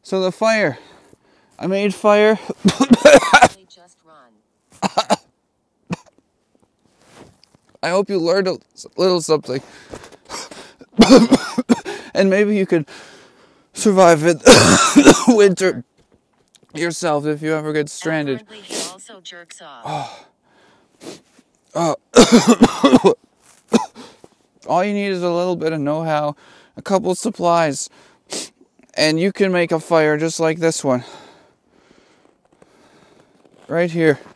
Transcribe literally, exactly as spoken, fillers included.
So the fire. I made fire. Just run. I hope you learned a little something. And maybe you could survive it winter yourself if you ever get stranded. Apparently he also jerks off. Oh. Uh, all you need is a little bit of know-how, a couple of supplies, and you can make a fire just like this one. Right here.